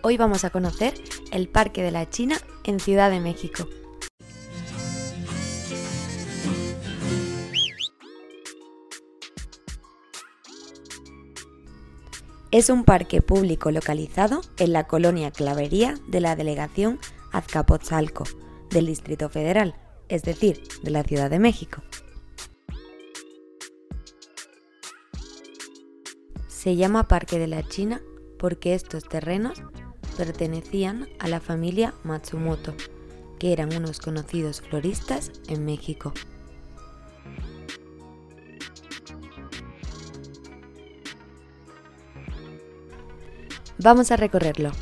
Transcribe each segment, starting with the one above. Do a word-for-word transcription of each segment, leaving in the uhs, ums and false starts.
Hoy vamos a conocer el Parque de la China en Ciudad de México. Es un parque público localizado en la colonia Clavería de la delegación Azcapotzalco del Distrito Federal, es decir, de la Ciudad de México. Se llama Parque de la China porque estos terrenos pertenecían a la familia Matsumoto, que eran unos conocidos floristas en México. Vamos a recorrerlo.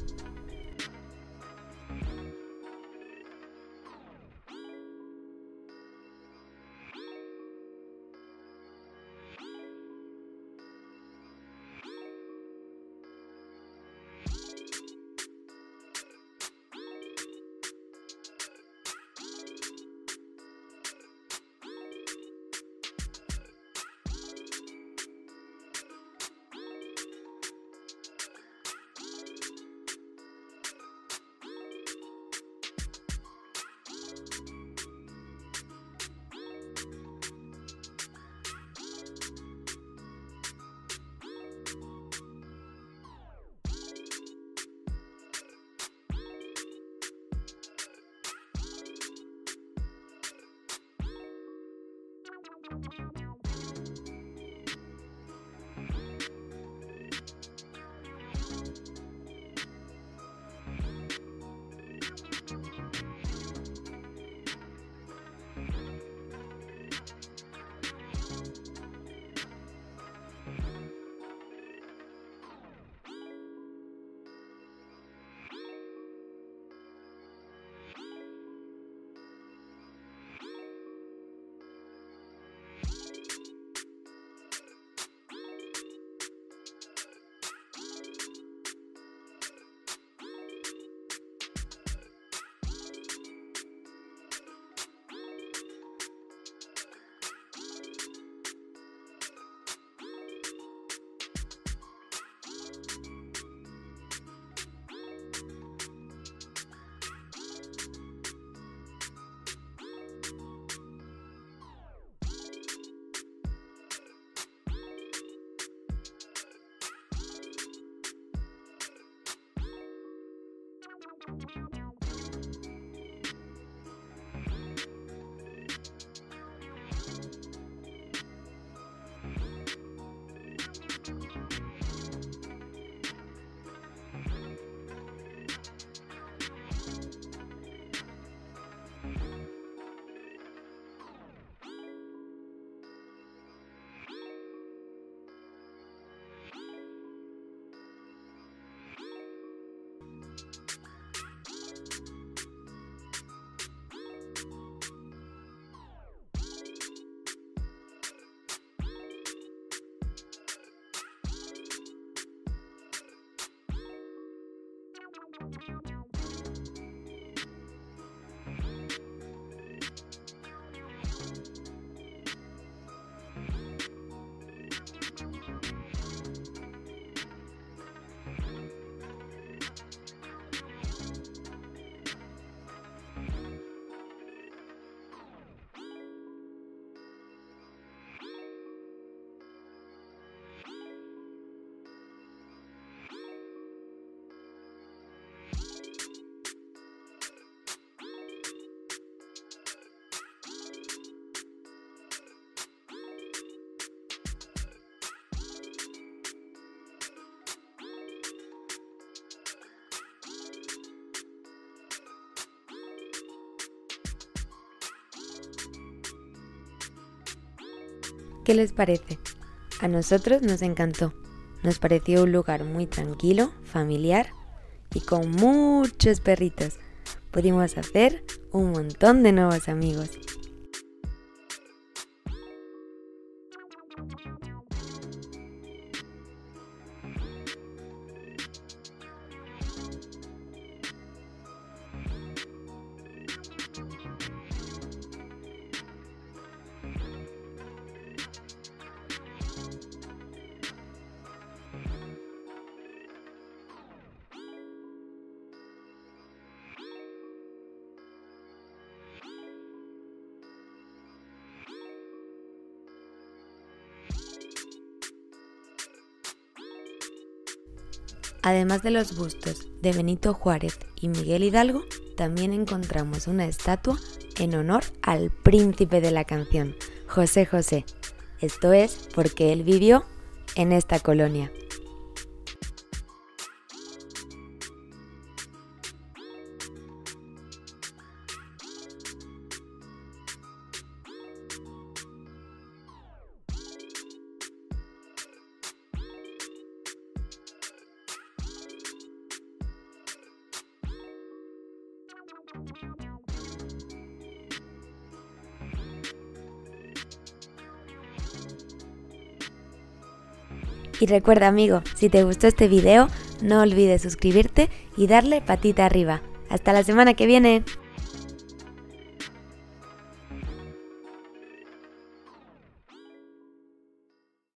¿Qué les parece? A nosotros nos encantó. Nos pareció un lugar muy tranquilo, familiar y con muchos perritos. Pudimos hacer un montón de nuevos amigos. Además de los bustos de Benito Juárez y Miguel Hidalgo, también encontramos una estatua en honor al príncipe de la canción, José José. Esto es porque él vivió en esta colonia. Y recuerda, amigo, si te gustó este video, no olvides suscribirte y darle patita arriba. ¡Hasta la semana que viene!